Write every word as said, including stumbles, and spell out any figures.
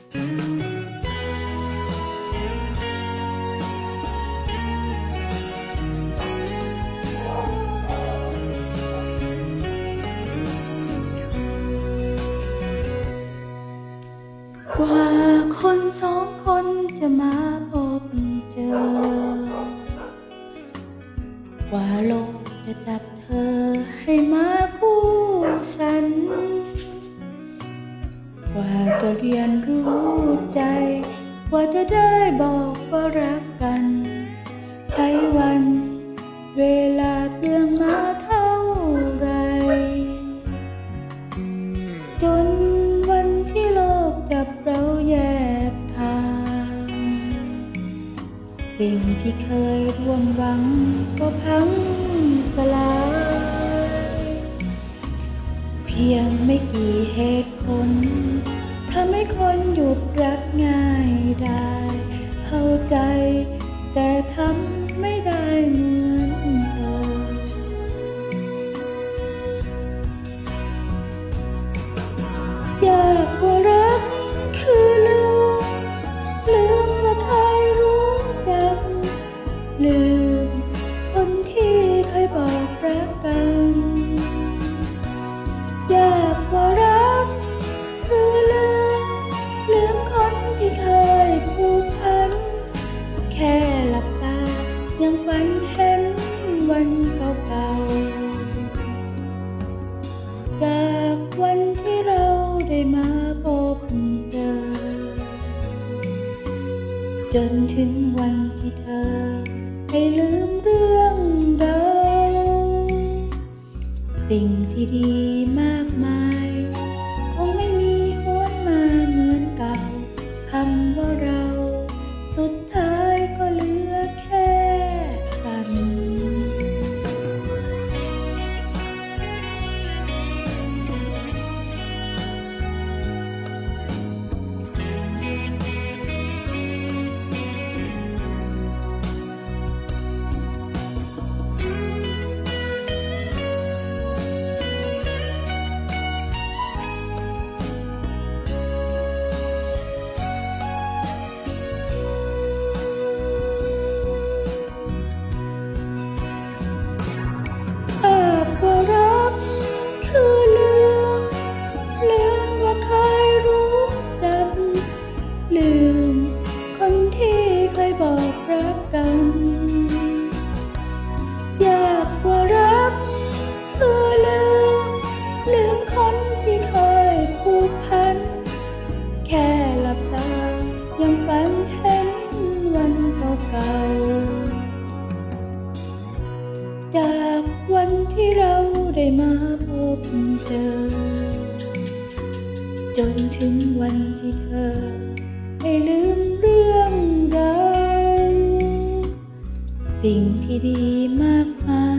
กว่าคนสองคนจะมาพบเจอ กว่าโลกจะจับเธอให้มาคู่ฉัน กว่าจะเรียนรู้ใจ กว่าจะได้บอกว่ารักกัน ใช้วันเวลาเปลืองมาเท่าไรจนวันที่โลกจับเราแยกทางสิ่งที่เคยร่วมหวังก็พังสลายเพียงไม่กี่เหตุผลทำให้คนหยุดรักง่ายได้เข้าใจแต่ทำไม่ได้เหมือนเธอยากกว่ารักคือลืมลืมว่าเคยรู้จักลืมคนที่เคยบอกรักกันอยากกว่ารักคือลืมลืมคนที่เคยผูกพันแค่หลับตายังฝันเห็นวันเก่าๆจากวันที่เราได้มาพบเจอจนถึงวันที่เธอให้ลืมเรื่องราวสิ่งที่ดีมากมายคงไม่มีหวนมาเหมือนเก่าคำว่าเราสุดท้ายก็เหลือแค่กัน อยากกว่ารักคือลืมลืมคนที่เคยผูกพันแค่หลับตายังฝันเห็นวันเก่าๆจากวันที่เราได้มาพบเจอจนถึงวันที่เธอให้ลืมเรื่องราวสิ่งที่ดีมากมาย